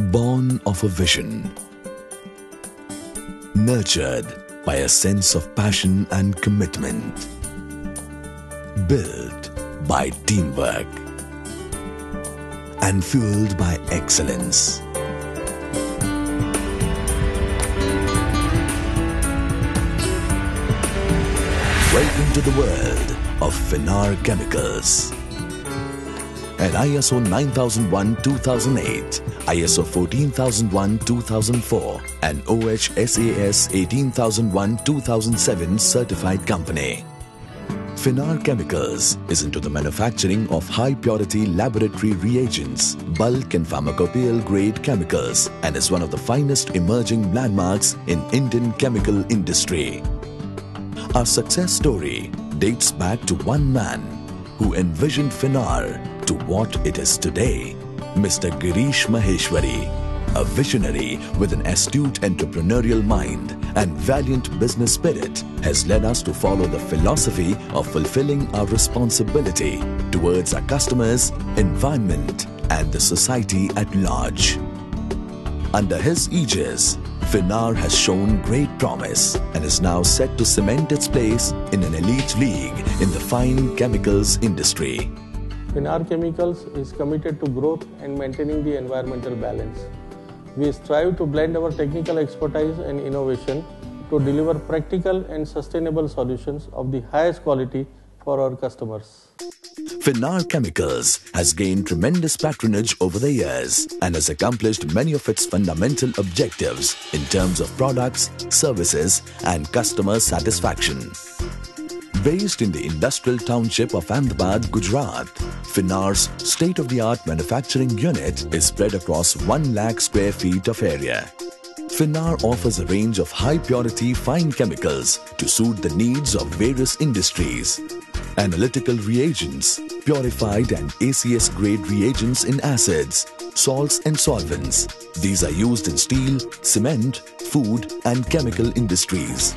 Born of a vision, nurtured by a sense of passion and commitment, built by teamwork, and fueled by excellence. Welcome to the world of Finar Chemicals. An ISO 9001-2008, ISO 14001-2004 and OHSAS 18001-2007 certified company. Finar Chemicals is into the manufacturing of high-purity laboratory reagents, bulk and pharmacopoeial grade chemicals, and is one of the finest emerging landmarks in Indian chemical industry. Our success story dates back to one man who envisioned Finar to what it is today, Mr. Girish Maheshwari, a visionary with an astute entrepreneurial mind and valiant business spirit, has led us to follow the philosophy of fulfilling our responsibility towards our customers, environment, and the society at large. Under his aegis, Finar has shown great promise and is now set to cement its place in an elite league in the fine chemicals industry. Finar Chemicals is committed to growth and maintaining the environmental balance. We strive to blend our technical expertise and innovation to deliver practical and sustainable solutions of the highest quality for our customers. Finar Chemicals has gained tremendous patronage over the years and has accomplished many of its fundamental objectives in terms of products, services, and customer satisfaction. Based in the industrial township of Ahmedabad, Gujarat, Finar's state-of-the-art manufacturing unit is spread across 1 lakh square feet of area. Finar offers a range of high-purity fine chemicals to suit the needs of various industries. Analytical reagents, purified and ACS-grade reagents in acids, salts and solvents. These are used in steel, cement, food and chemical industries.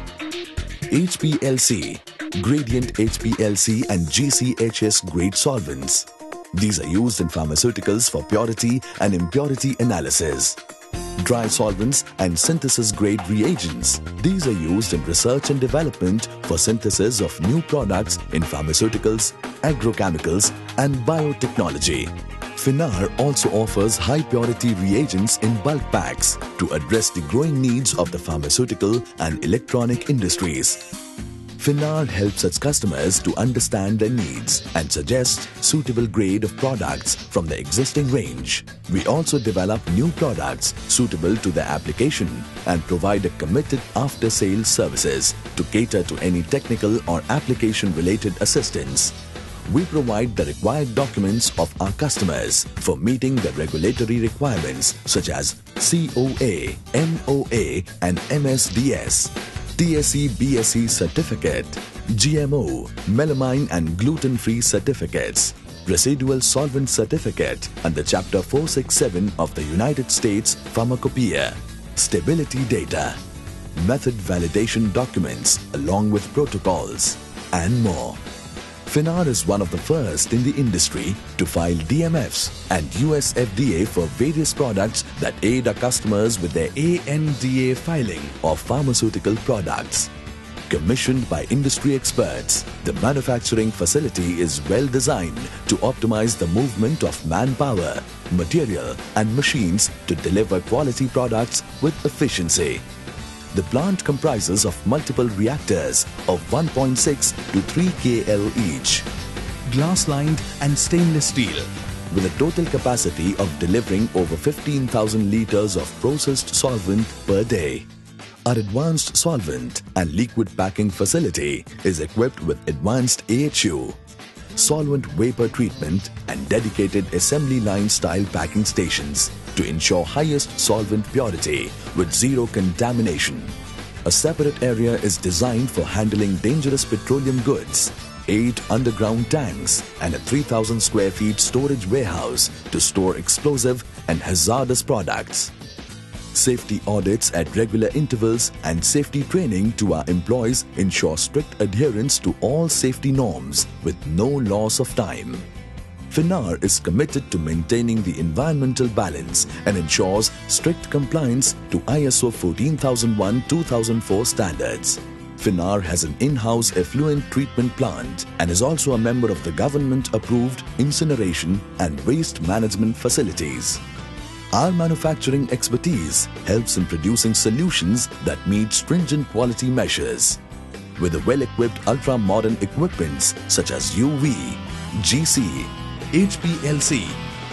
HPLC, gradient HPLC and GCHS grade solvents. These are used in pharmaceuticals for purity and impurity analysis. Dry solvents and synthesis grade reagents. These are used in research and development for synthesis of new products in pharmaceuticals, agrochemicals and biotechnology. Finar also offers high purity reagents in bulk packs to address the growing needs of the pharmaceutical and electronic industries. Finar helps its customers to understand their needs and suggest suitable grade of products from the existing range. We also develop new products suitable to their application and provide a committed after-sales services to cater to any technical or application-related assistance. We provide the required documents of our customers for meeting the regulatory requirements such as COA, MOA and MSDS. TSE BSE certificate, GMO, melamine and gluten-free certificates, residual solvent certificate under Chapter 467 of the United States Pharmacopoeia, stability data, method validation documents along with protocols, and more. Finar is one of the first in the industry to file DMFs and US FDA for various products that aid our customers with their ANDA filing of pharmaceutical products. Commissioned by industry experts, the manufacturing facility is well designed to optimize the movement of manpower, material and machines to deliver quality products with efficiency. The plant comprises of multiple reactors of 1.6 to 3 KL each, glass-lined and stainless steel, with a total capacity of delivering over 15,000 liters of processed solvent per day. Our advanced solvent and liquid packing facility is equipped with advanced AHU, solvent vapor treatment and dedicated assembly line style packing stations to ensure highest solvent purity with zero contamination. A separate area is designed for handling dangerous petroleum goods, 8 underground tanks and a 3,000 square feet storage warehouse to store explosive and hazardous products. Safety audits at regular intervals and safety training to our employees ensure strict adherence to all safety norms with no loss of time. Finar is committed to maintaining the environmental balance and ensures strict compliance to ISO 14001-2004 standards. Finar has an in-house effluent treatment plant and is also a member of the government-approved incineration and waste management facilities. Our manufacturing expertise helps in producing solutions that meet stringent quality measures. With the well-equipped ultra-modern equipments such as UV, GC, HPLC,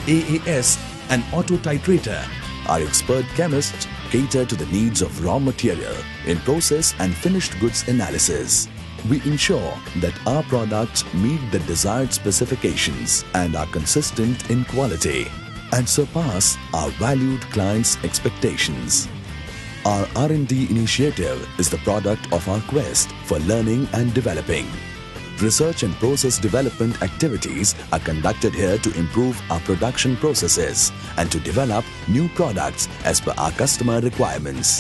AAS and auto titrator, our expert chemists cater to the needs of raw material in process and finished goods analysis. We ensure that our products meet the desired specifications and are consistent in quality and surpass our valued clients' expectations. Our R&D initiative is the product of our quest for learning and developing. Research and process development activities are conducted here to improve our production processes and to develop new products as per our customer requirements.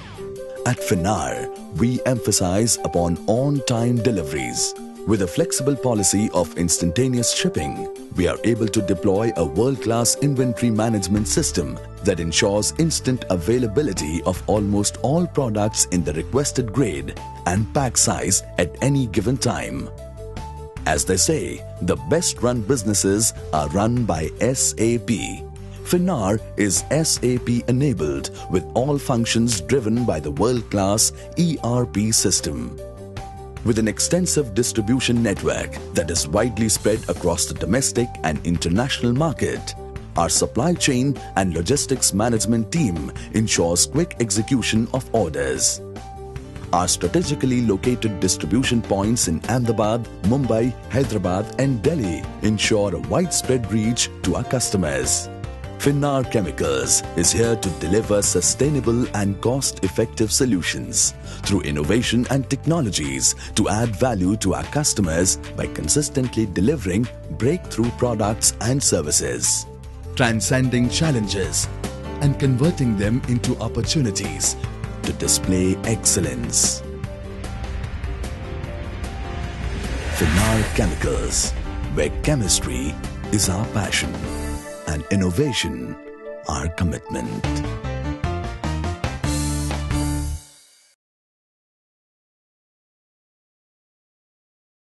At Finar, we emphasize upon on-time deliveries. With a flexible policy of instantaneous shipping, we are able to deploy a world-class inventory management system that ensures instant availability of almost all products in the requested grade and pack size at any given time. As they say, the best-run businesses are run by SAP. Finar is SAP-enabled with all functions driven by the world-class ERP system. With an extensive distribution network that is widely spread across the domestic and international market, our supply chain and logistics management team ensures quick execution of orders. Our strategically located distribution points in Ahmedabad, Mumbai, Hyderabad and Delhi ensure a widespread reach to our customers. Finar Chemicals is here to deliver sustainable and cost-effective solutions through innovation and technologies to add value to our customers by consistently delivering breakthrough products and services, transcending challenges and converting them into opportunities to display excellence. Finar Chemicals, where chemistry is our passion and innovation our commitment.